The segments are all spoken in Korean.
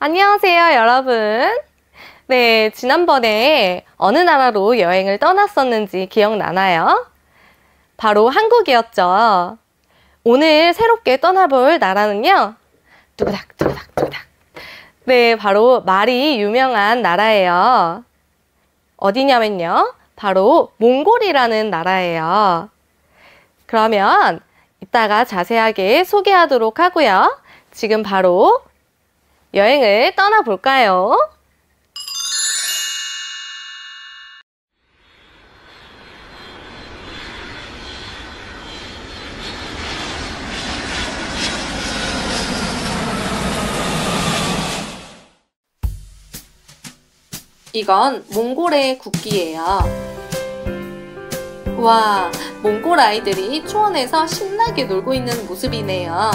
안녕하세요, 여러분. 네, 지난번에 어느 나라로 여행을 떠났었는지 기억나나요? 바로 한국이었죠. 오늘 새롭게 떠나볼 나라는요. 뚜구닥, 뚜구닥, 뚜구닥. 네, 바로 말이 유명한 나라예요. 어디냐면요. 바로 몽골이라는 나라예요. 그러면 이따가 자세하게 소개하도록 하고요. 지금 바로 여행을 떠나볼까요? 이건 몽골의 국기예요. 와, 몽골 아이들이 초원에서 신나게 놀고 있는 모습이네요.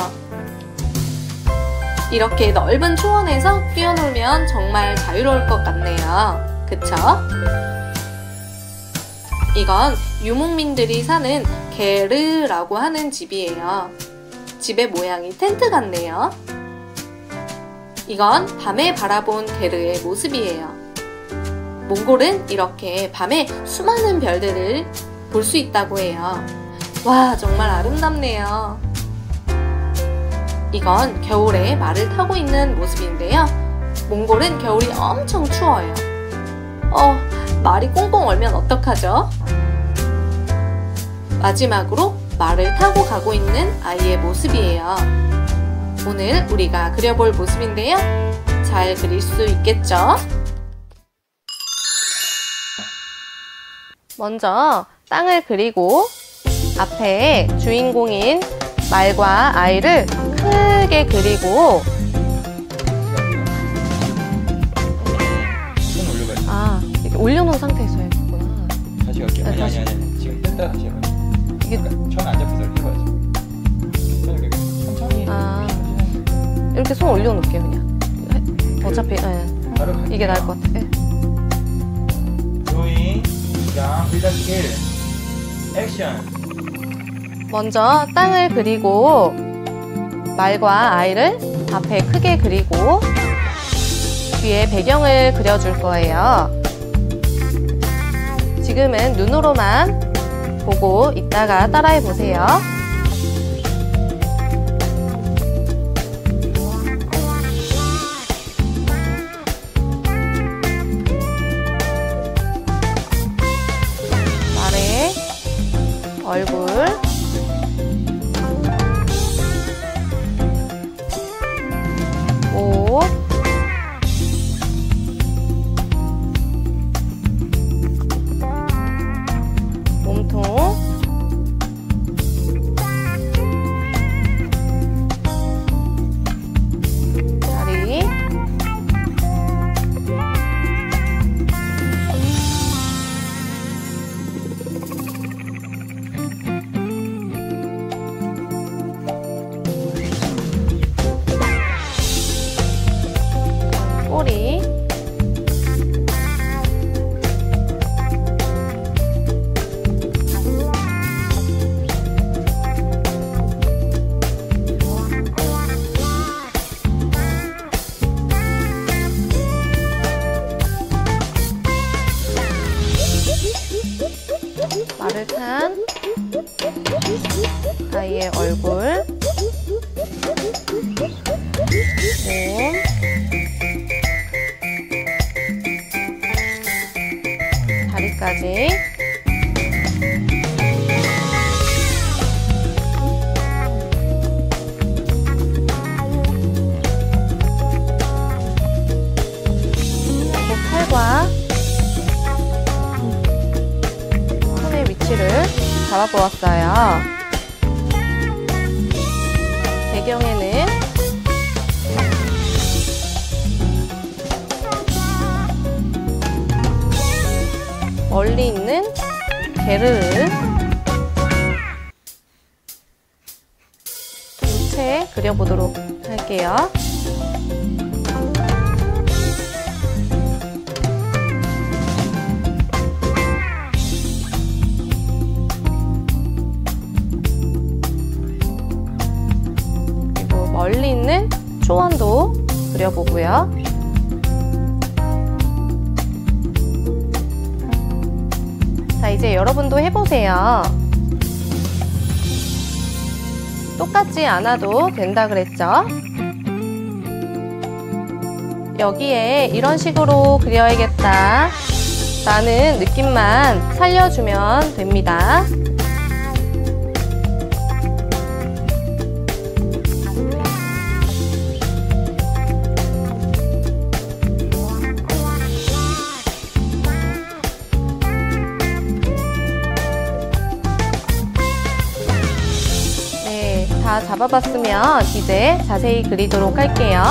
이렇게 넓은 초원에서 뛰어놀면 정말 자유로울 것 같네요. 그쵸? 이건 유목민들이 사는 게르라고 하는 집이에요. 집의 모양이 텐트 같네요. 이건 밤에 바라본 게르의 모습이에요. 몽골은 이렇게 밤에 수많은 별들을 볼 수 있다고 해요. 와, 정말 아름답네요. 이건 겨울에 말을 타고 있는 모습인데요. 몽골은 겨울이 엄청 추워요. 말이 꽁꽁 얼면 어떡하죠? 마지막으로 말을 타고 가고 있는 아이의 모습이에요. 오늘 우리가 그려볼 모습인데요. 잘 그릴 수 있겠죠? 먼저 땅을 그리고 앞에 주인공인 말과 아이를 크게 그리고 이렇게 올려놓은 상태에서 해야겠구나. 다시 갈게요. 네, 다시. 아니. 지금 뺐다 다시 해봐요. 이게 처음에 안 잡혀서 이렇게 해봐야지. 천천히. 이렇게 손 올려놓을게요, 그냥. 어차피 이게 나을 것 같아. 드로잉, 시작, 빌더 스케일, 액션. 먼저 땅을 그리고 말과 아이를 앞에 크게 그리고 뒤에 배경을 그려줄 거예요. 지금은 눈으로만 보고 이따가 따라해 보세요. 말의 얼굴, 목, 몸통, 다리, 꼬리, 말을 탄 아이의 얼굴, 몸, 다리까지. 그리고 팔과 손의 위치를 잡아보았어요. 배경에는 멀리 있는 게르를 전체 그려보도록 할게요. 그리고 멀리 있는 초원도 그려보고요. 이제 여러분도 해보세요. 똑같지 않아도 된다 그랬죠? 여기에 이런 식으로 그려야겠다 라는 느낌만 살려주면 됩니다. 네, 다 잡아봤으면 이제 자세히 그리도록 할게요.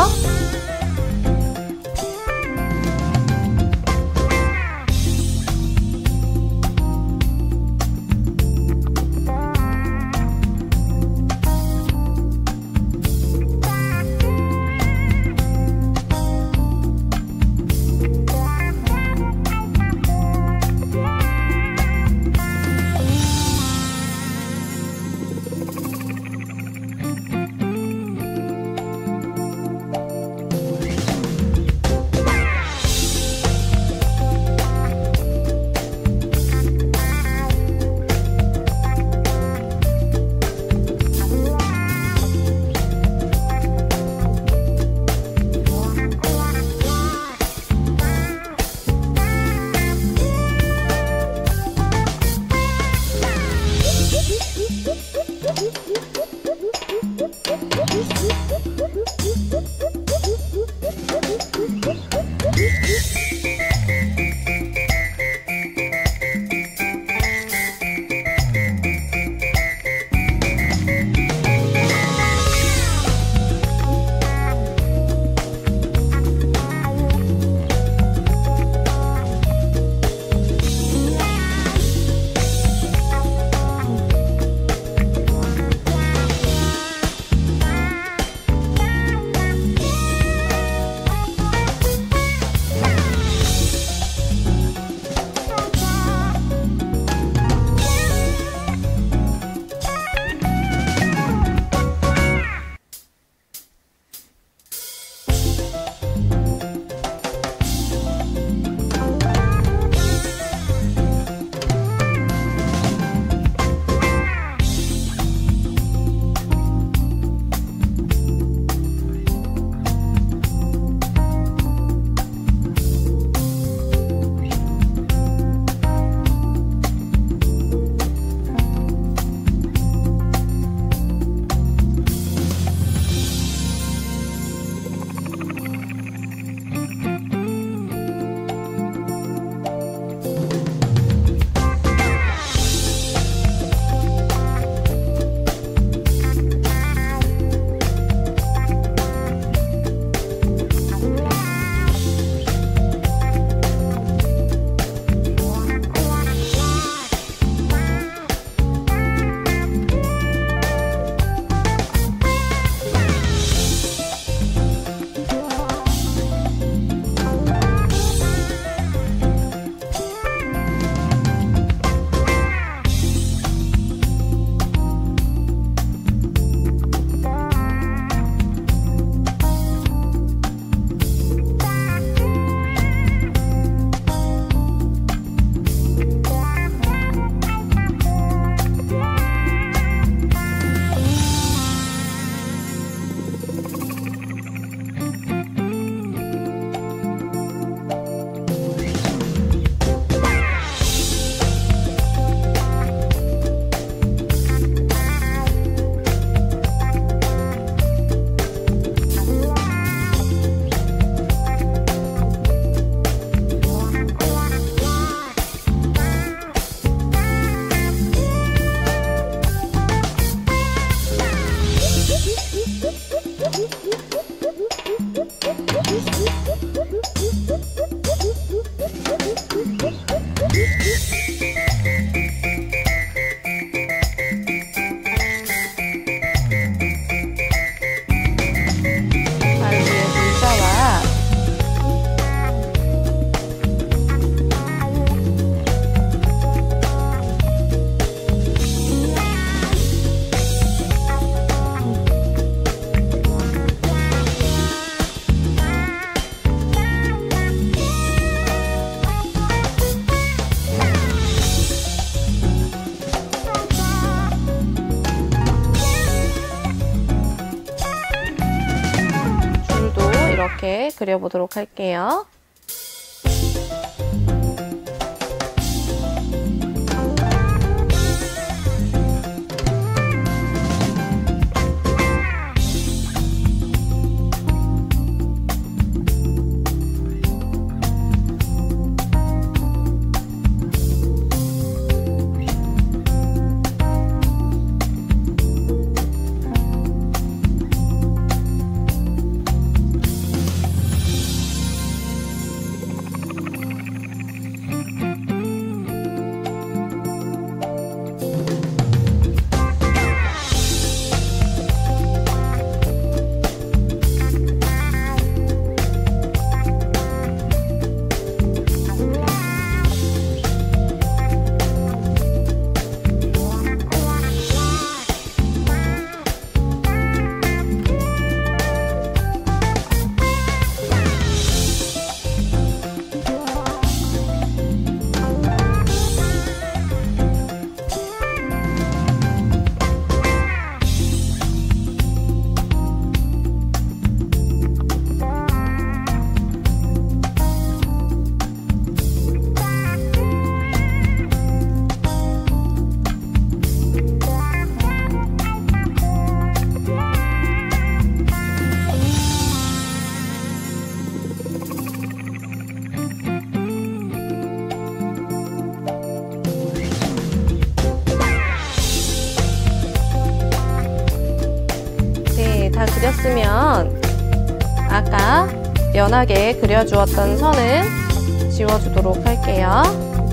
그려보도록 할게요. 다 그렸으면 아까 연하게 그려주었던 선을 지워주도록 할게요.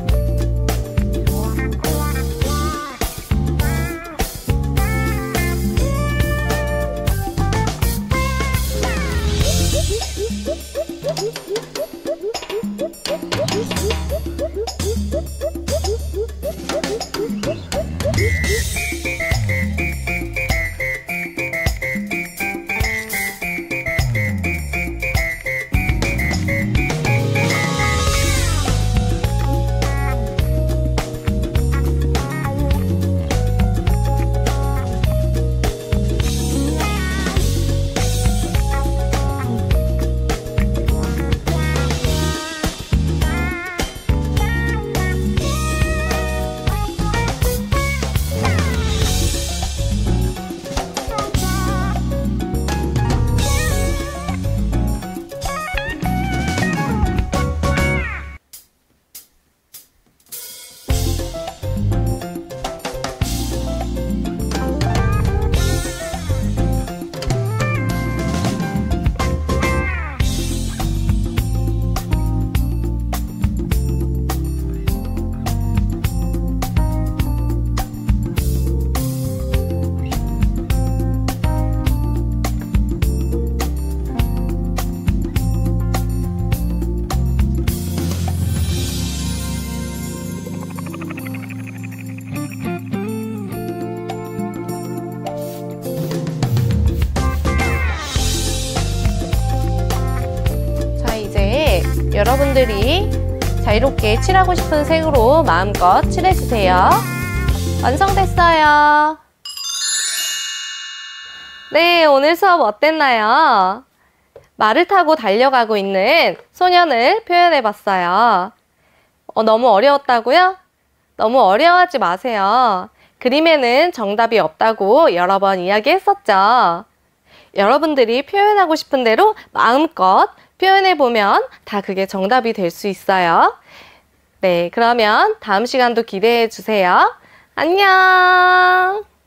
여러분들이 자유롭게 칠하고 싶은 색으로 마음껏 칠해주세요. 완성됐어요. 네, 오늘 수업 어땠나요? 말을 타고 달려가고 있는 소년을 표현해봤어요. 너무 어려웠다고요? 너무 어려워하지 마세요. 그림에는 정답이 없다고 여러 번 이야기했었죠. 여러분들이 표현하고 싶은 대로 마음껏 표현해보면 다 그게 정답이 될 수 있어요. 네, 그러면 다음 시간도 기대해 주세요. 안녕!